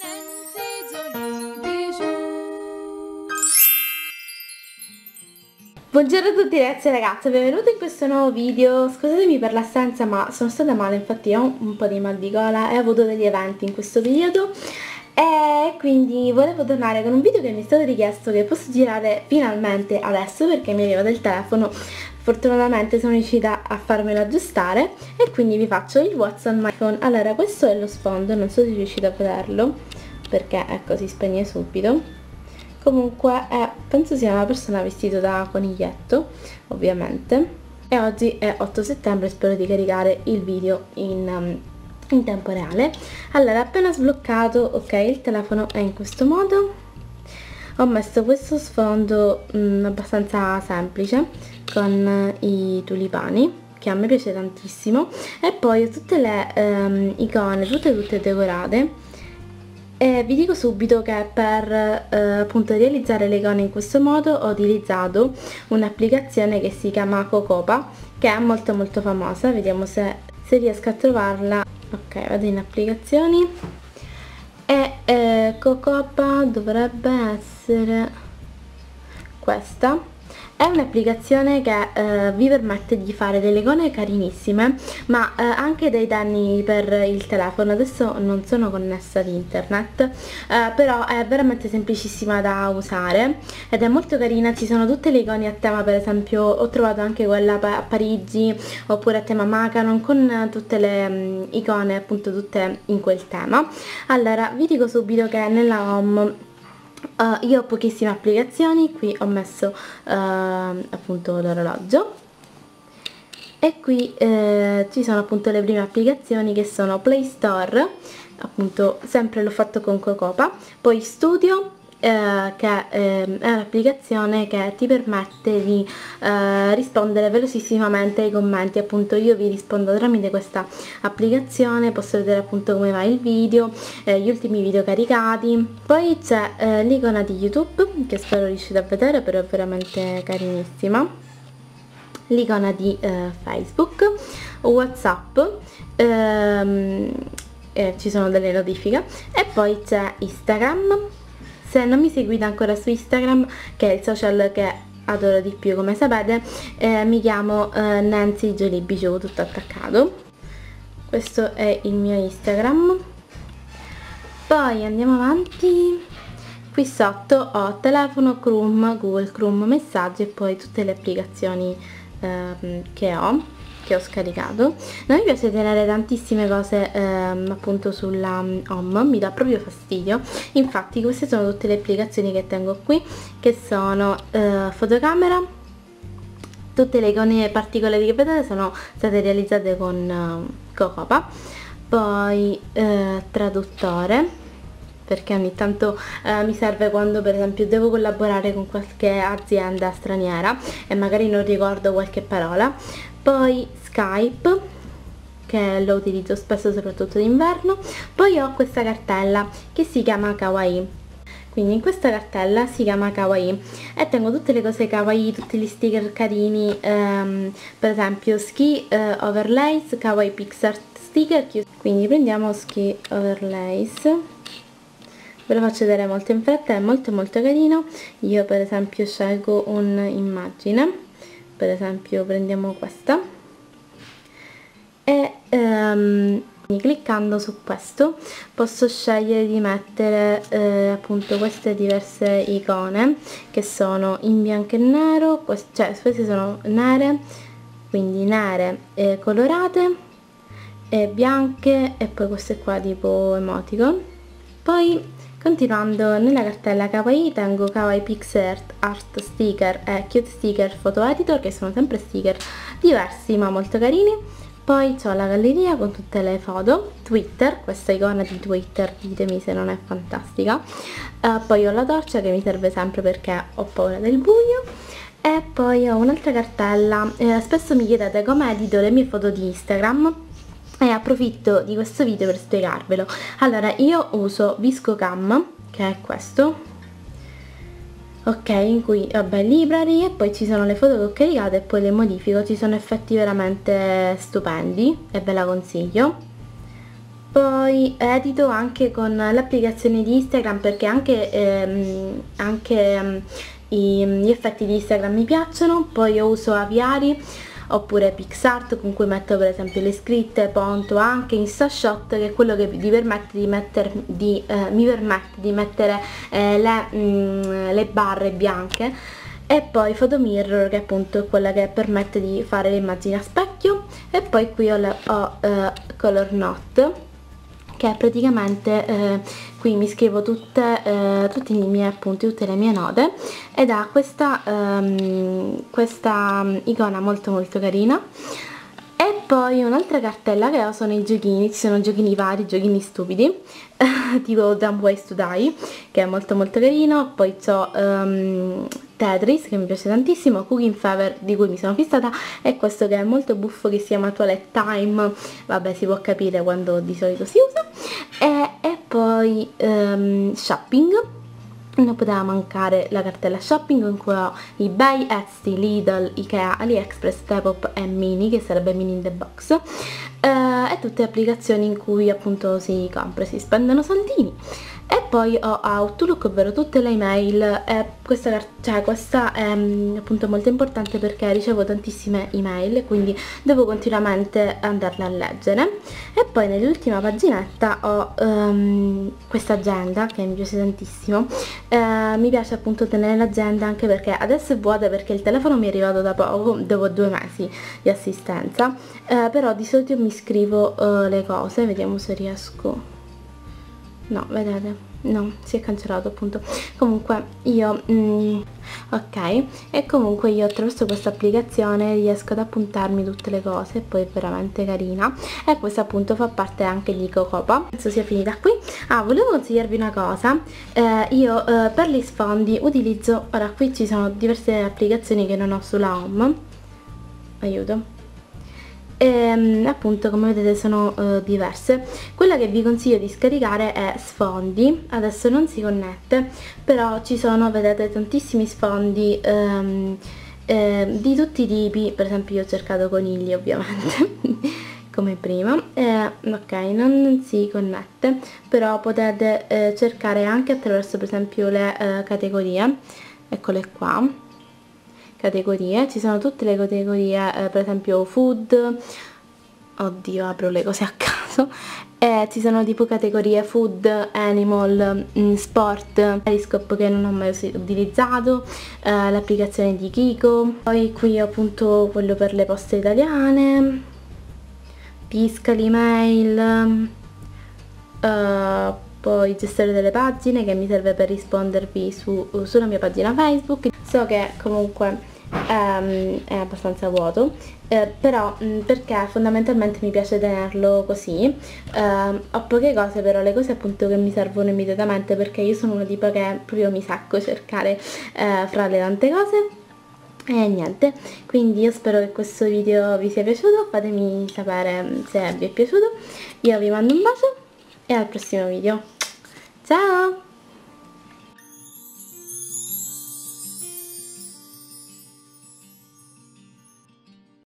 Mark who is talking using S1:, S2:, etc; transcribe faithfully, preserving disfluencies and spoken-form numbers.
S1: Buongiorno a tutti ragazzi e ragazze, benvenuti in questo nuovo video. Scusatemi per l'assenza, ma sono stata male, infatti ho un po' di mal di gola e ho avuto degli eventi in questo periodo e quindi volevo tornare con un video che mi è stato richiesto, che posso girare finalmente adesso perché mi arriva del telefono. Fortunatamente sono riuscita a farmelo aggiustare e quindi vi faccio il What's on my phone. Allora, questo è lo sfondo, non so se riuscite a vederlo perché ecco, si spegne subito. Comunque è, penso sia una persona vestita da coniglietto, ovviamente. E oggi è otto settembre, spero di caricare il video in, um, in tempo reale. Allora, appena sbloccato, ok, il telefono è in questo modo. Ho messo questo sfondo um, abbastanza semplice, con uh, i tulipani, che a me piace tantissimo. E poi ho tutte le um, icone, tutte tutte decorate. E vi dico subito che per eh, appunto realizzare le icone in questo modo ho utilizzato un'applicazione che si chiama Cocopa, che è molto molto famosa. Vediamo se, se riesco a trovarla. Ok, vado in applicazioni e eh, Cocopa dovrebbe essere questa. È un'applicazione che eh, vi permette di fare delle icone carinissime, ma eh, anche dei danni per il telefono. Adesso non sono connessa ad internet, eh, però è veramente semplicissima da usare ed è molto carina. Ci sono tutte le icone a tema, per esempio ho trovato anche quella a Parigi, oppure a tema Macaron, con tutte le um, icone appunto tutte in quel tema. Allora, vi dico subito che nella home Uh, io ho pochissime applicazioni. Qui ho messo uh, appunto l'orologio e qui uh, ci sono appunto le prime applicazioni, che sono Play Store, appunto sempre l'ho fatto con Cocopa, poi Studio, Uh, che uh, è un'applicazione che ti permette di uh, rispondere velocissimamente ai commenti. Appunto io vi rispondo tramite questa applicazione, posso vedere appunto come va il video, eh, gli ultimi video caricati. Poi c'è uh, l'icona di YouTube, che spero riuscite a vedere, però è veramente carinissima, l'icona di uh, Facebook, WhatsApp, um, eh, ci sono delle notifiche, e poi c'è Instagram. Se non mi seguite ancora su Instagram, che è il social che adoro di più, come sapete, eh, mi chiamo eh, Nancy Jolie Bijou, tutto attaccato. Questo è il mio Instagram. Poi andiamo avanti. Qui sotto ho telefono, Chrome, Google Chrome, messaggi e poi tutte le applicazioni eh, che ho. che ho scaricato. Non mi piace tenere tantissime cose ehm, appunto sulla home, mi dà proprio fastidio. Infatti queste sono tutte le applicazioni che tengo qui, che sono eh, fotocamera. Tutte le icone particolari che vedete sono state realizzate con eh, Cocopa. Poi eh, traduttore, perché ogni tanto eh, mi serve quando per esempio devo collaborare con qualche azienda straniera e magari non ricordo qualche parola. Poi Skype, che lo utilizzo spesso soprattutto d'inverno. Poi ho questa cartella che si chiama Kawaii. Quindi in questa cartella si chiama Kawaii e tengo tutte le cose Kawaii, tutti gli sticker carini, ehm, per esempio Ski eh, Overlays, Kawaii Pixar sticker. Quindi prendiamo Ski Overlays, ve lo faccio vedere molto in fretta, è molto molto carino. Io per esempio scelgo un'immagine, per esempio prendiamo questa e um, cliccando su questo posso scegliere di mettere eh, appunto queste diverse icone, che sono in bianco e nero, quest cioè queste sono nere, quindi nere e colorate, e bianche, e poi queste qua tipo emoticon. Poi continuando nella cartella Kawaii tengo Kawaii Pixar Art Sticker e Cute Sticker Photo Editor, che sono sempre sticker diversi ma molto carini. Poi ho la galleria con tutte le foto, Twitter, questa icona di Twitter, ditemi se non è fantastica. Uh, poi ho la torcia che mi serve sempre perché ho paura del buio. E poi ho un'altra cartella, eh, spesso mi chiedete come edito le mie foto di Instagram. E approfitto di questo video per spiegarvelo. Allora, io uso ViscoCam, che è questo, ok, in cui vabbè library, e poi ci sono le foto che ho caricato e poi le modifico. Ci sono effetti veramente stupendi e ve la consiglio. Poi edito anche con l'applicazione di Instagram, perché anche, ehm, anche ehm, i, gli effetti di Instagram mi piacciono. Poi io uso Aviary oppure PixArt, con cui metto per esempio le scritte, Ponto, anche InstaShot, che è quello che vi permette di mettere, di, eh, mi permette di mettere eh, le, mm, le barre bianche. E poi Photomirror, che appunto è quella che permette di fare le immagini a specchio. E poi qui ho, le, ho eh, Color Note, che è praticamente, eh, qui mi scrivo tutte, eh, tutti i miei appunti, tutte le mie note, ed ha questa, um, questa icona molto molto carina. E poi un'altra cartella che ho sono i giochini, ci sono giochini vari, giochini stupidi, tipo Dumb Ways to Die, che è molto molto carino. Poi ho um, Tetris, che mi piace tantissimo, Cooking Fever, di cui mi sono fissata, e questo che è molto buffo, che si chiama Toilet Time, vabbè, si può capire quando di solito si usa. E, e poi um, Shopping. Non poteva mancare la cartella shopping, in cui ho eBay, Etsy, Lidl, Ikea, AliExpress, Depop e Mini, che sarebbe Mini in the Box, eh, e tutte applicazioni in cui appunto si compra, si spendono soldini. E poi ho Outlook, ovvero tutte le email, e questa, cioè, questa è appunto molto importante perché ricevo tantissime email e quindi devo continuamente andarle a leggere. E poi nell'ultima paginetta ho um, questa agenda che mi piace tantissimo. Eh, mi piace appunto tenere l'agenda, anche perché adesso è vuota perché il telefono mi è arrivato da poco, dopo due mesi di assistenza, eh, però di solito mi scrivo uh, le cose, vediamo se riesco. No, vedete? No, si è cancellato appunto. Comunque io mm, ok, e comunque io attraverso questa applicazione riesco ad appuntarmi tutte le cose, poi è veramente carina. E questa appunto fa parte anche di Cocopa. Penso sia finita qui. Ah, volevo consigliarvi una cosa. eh, Io eh, per gli sfondi utilizzo, ora qui ci sono diverse applicazioni che non ho sulla home, aiuto. E appunto, come vedete, sono uh, diverse. Quella che vi consiglio di scaricare è Sfondi. Adesso non si connette, però ci sono, vedete, tantissimi sfondi um, eh, di tutti i tipi. Per esempio io ho cercato conigli, ovviamente come prima. eh, ok, non si connette, però potete eh, cercare anche attraverso per esempio le eh, categorie. Eccole qua, categorie, ci sono tutte le categorie, eh, per esempio food, oddio, apro le cose a caso, eh, ci sono tipo categorie food, animal, mh, sport, Periscope, che non ho mai utilizzato, eh, l'applicazione di Kiko. Poi qui ho appunto quello per le poste italiane, Piscali, mail, uh, poi gestore delle pagine, che mi serve per rispondervi su, sulla mia pagina Facebook. So che comunque um, è abbastanza vuoto, eh, però mh, perché fondamentalmente mi piace tenerlo così. Uh, ho poche cose, però le cose appunto che mi servono immediatamente, perché io sono una tipo che proprio mi sacco cercare uh, fra le tante cose. E niente, quindi io spero che questo video vi sia piaciuto, fatemi sapere se vi è piaciuto. Io vi mando un bacio e al prossimo video. Ciao!